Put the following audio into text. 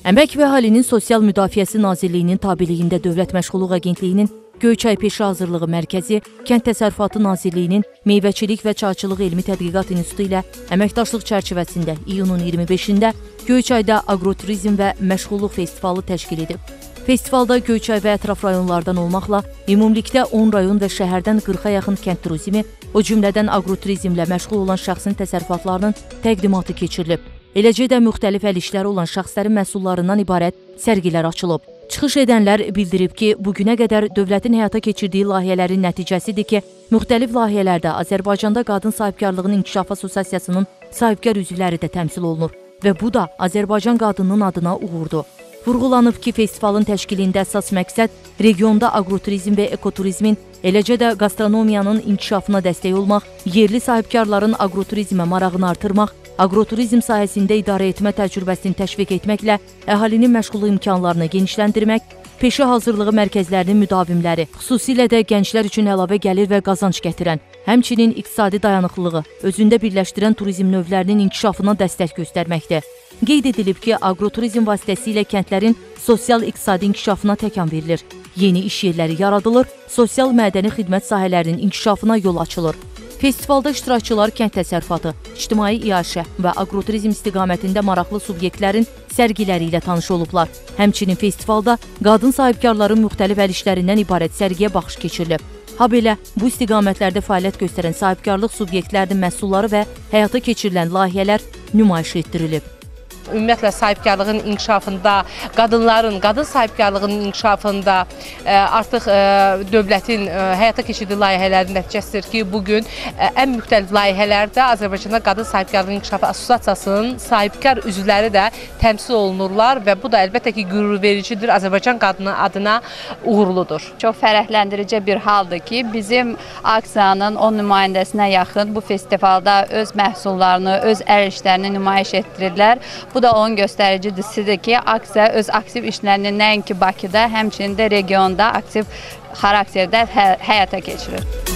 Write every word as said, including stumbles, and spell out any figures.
Əmək və Əhalinin Sosial Müdafiəsi Nazirliyinin tabeliyində Dövlət Məşğulluq Agentliyinin Göyçay Peşə Hazırlığı Mərkəzi, Kənd Təsərrüfatı Nazirliyinin Meyvəçilik və Çayçılıq Elmi Tədqiqat İnstitutu ilə əməkdaşlıq çərçivəsində iyunun iyirmi beşində Göyçayda Aqroturizm və Məşğulluq Festivalı təşkil edib. Festivalda Göyçay və ətraf rayonlardan olmaqla ümumilikdə on rayon və şəhərdən qırxa yaxın kənd turizmi, o cümlədən aqroturizmlə məşğul olan şəxsin təsərrüfatlarının təqdimatı keçirilib. Eləcə də müxtəlif əl işləri olan şəxslərin məhsullarından ibarət sərgilər açılıb. Çıxış edənlər bildirib ki, bugünə qədər dövlətin həyata keçirdiyi layihələrin nəticəsidir ki, müxtəlif layihələrdə Azərbaycanda Qadın Sahibkarlığının İnkişafı Assosiasiyasının sahibkar üzvləri də təmsil olunur və bu da Azərbaycan qadınının adına uğurdur. Vurğulanıb ki, festivalın təşkilində əsas məqsəd regionda aqroturizm və ekoturizmin, eləcə də gastronomiyanın inkişafına dəstək olmaq, yerli sahibkarların aqroturizmə marağını artırmaq, aqroturizm sahəsində idarə etmə təcrübəsini təşviq etməklə əhalinin məşğulluq imkanlarını genişləndirmək, peşə hazırlığı mərkəzlərinin müdavimləri, xüsusilə də gənclər üçün əlavə gəlir və qazanc gətirən, həmçinin iqtisadi dayanıqlılığı, özündə birləşdirən turizm növlərinin inkişafına dəstək göstərməkdir. Qeyd edilib ki, aqroturizm vasitəsilə kəndlərin sosial-iqtisadi inkişafına təkan verilir, yeni iş yerləri yaradılır, sosial-mədəni xidmət sahələrinin inkişafına yol açılır. Festivalda iştirakçılar kənd təsərrüfatı, ictimai iaşə və aqroturizm istiqamətində maraqlı subyektlərin sərgiləri ilə tanış olublar. Həmçinin festivalda qadın sahibkarların müxtəlif əl işlərindən ibarət sərgiyə baxış keçirilib. Habelə bu istiqamətlərdə fəaliyyət göstərən sahibkarlıq subyektlərinin məhsulları və həyata keçirilən layihələr nümayiş etdirilib. Ümumiyyətlə sahibkarlığın inkişafında, qadınların, qadın sahibkarlığının inkişafında artıq dövlətin həyata keçirdiyi layihələrin nəticəsidir ki, bugün ən müxtəlif layihələrdə Azərbaycanda Qadın Sahibkarlığının İnkişafı Assosiasiyasının sahibkar üzvləri də təmsil olunurlar və bu da əlbəttə ki, qürurvericidir, Azərbaycan qadını adına uğurludur. Çox fərəhləndirici bir haldır ki, bizim aksiyanın on nümayəndəsinə yaxın bu festivalda öz məhsullarını, öz əl işlərini nümayiş etdirirlər. Bu da onun göstəricisidir ki, aksiya öz aktiv işlərini nəinki Bakıda, həmçinin də regionda aktiv xarakterdə həyata keçirir.